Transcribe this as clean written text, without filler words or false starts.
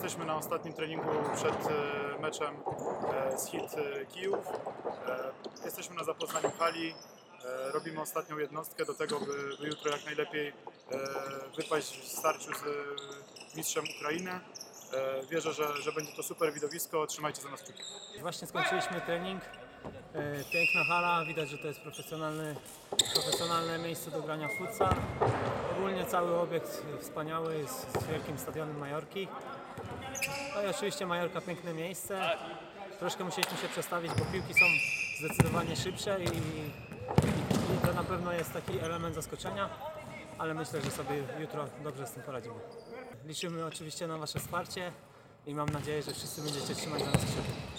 Jesteśmy na ostatnim treningu przed meczem z HIT Kijów. Jesteśmy na zapoznaniu hali. Robimy ostatnią jednostkę do tego, by jutro jak najlepiej wypaść w starciu z mistrzem Ukrainy. Wierzę, że będzie to super widowisko. Trzymajcie za nas kciuki. Właśnie skończyliśmy trening. Piękna hala, widać, że to jest profesjonalne miejsce do grania w futsal. Ogólnie cały obiekt wspaniały, z wielkim stadionem Majorki. No i oczywiście Majorka piękne miejsce. Troszkę musieliśmy się przestawić, bo piłki są zdecydowanie szybsze i to na pewno jest taki element zaskoczenia, ale myślę, że sobie jutro dobrze z tym poradzimy. Liczymy oczywiście na Wasze wsparcie i mam nadzieję, że wszyscy będziecie trzymać za nas kciuki.